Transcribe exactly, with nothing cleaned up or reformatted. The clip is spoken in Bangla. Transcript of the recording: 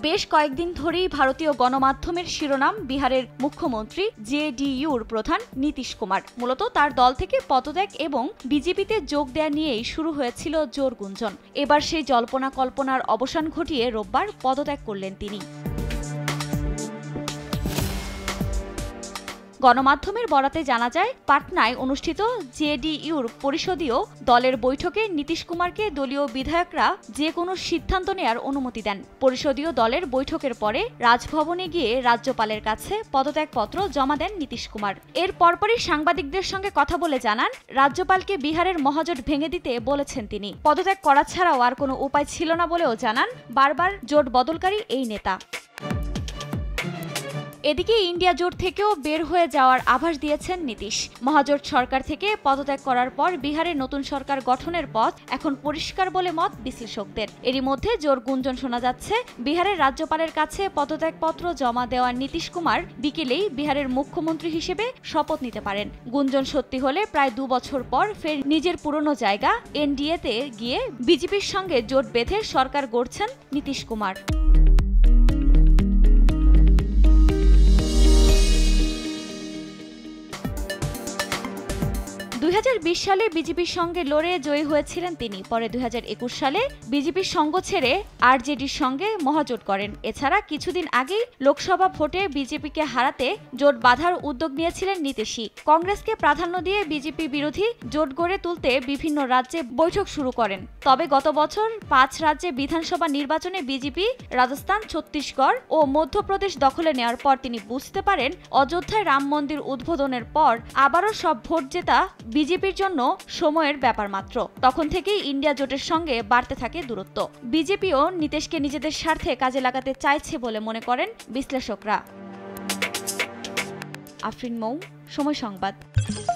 বেশ কয়েকদিন ধরেই ভারতীয় গণমাধ্যমের শিরোনাম বিহারের মুখ্যমন্ত্রী জেডিইউর প্রধান নীতিশ কুমার। মূলত তার দল থেকে পদত্যাগ এবং বিজেপিতে যোগ দেয়া নিয়েই শুরু হয়েছিল জোর গুঞ্জন। এবার সেই জল্পনা কল্পনার অবসান ঘটিয়ে রোববার পদত্যাগ করলেন তিনি। গণমাধ্যমের বরাতে জানা যায়, পাটনায় অনুষ্ঠিত জেডিইউর পরিষদীয় দলের বৈঠকে নীতিশ কুমারকে দলীয় বিধায়করা যে কোনো সিদ্ধান্ত নেয়ার অনুমতি দেন। পরিষদীয় দলের বৈঠকের পরে রাজভবনে গিয়ে রাজ্যপালের কাছে পদত্যাগপত্র জমা দেন নীতিশ কুমার। এর পরপরই সাংবাদিকদের সঙ্গে কথা বলে জানান, রাজ্যপালকে বিহারের মহাজোট ভেঙে দিতে বলেছেন তিনি। পদত্যাগ করা ছাড়াও আর কোনো উপায় ছিল না বলেও জানান বারবার জোট বদলকারী এই নেতা। এদিকে ইন্ডিয়া জোট থেকেও বের হয়ে যাওয়ার আভাস দিয়েছেন নীতিশ। মহাজোট সরকার থেকে পদত্যাগ করার পর বিহারে নতুন সরকার গঠনের পথ এখন পরিষ্কার বলে মত বিশ্লেষকদের। এরই মধ্যে জোর গুঞ্জন শোনা যাচ্ছে, বিহারের রাজ্যপালের কাছে পদত্যাগপত্র জমা দেওয়া নীতিশ কুমার বিকেলেই বিহারের মুখ্যমন্ত্রী হিসেবে শপথ নিতে পারেন। গুঞ্জন সত্যি হলে প্রায় দু বছর পর ফের নিজের পুরনো জায়গা এনডিএতে গিয়ে বিজেপির সঙ্গে জোট বেঁধে সরকার গড়ছেন নীতিশ কুমার। দুই হাজার বিশ সালে বিজেপির সঙ্গে লড়ে জয়ী হয়েছিলেন তিনি। পরে দুই হাজার একুশ সালে বিজেপির সঙ্গ ছেড়ে আরজেডির সঙ্গে মহাজোট করেন। এছাড়া কিছুদিন আগেই লোকসভা ভোটে বিজেপিকে হারাতে জোট বাঁধার উদ্যোগ নিয়েছিলেন নীতিশই। কংগ্রেসকে প্রাধান্য দিয়ে বিজেপি বিরোধী জোট গড়ে তুলতে বিভিন্ন রাজ্যে বৈঠক শুরু করেন। তবে গত বছর পাঁচ রাজ্যে বিধানসভা নির্বাচনে বিজেপি রাজস্থান, ছত্তিশগড় ও মধ্যপ্রদেশ দখলে নেওয়ার পর তিনি বুঝতে পারেন, অযোধ্যায় রাম মন্দির উদ্বোধনের পর আবারও সব ভোট জেতা বিজেপির জন্য সময়ের ব্যাপার মাত্র। তখন থেকেই ইন্ডিয়া জোটের সঙ্গে বাড়তে থাকে দূরত্ব। বিজেপিও নীতিশকে নিজেদের স্বার্থে কাজে লাগাতে চাইছে বলে মনে করেন বিশ্লেষকরা। আফরিন মৌ, সময় সংবাদ।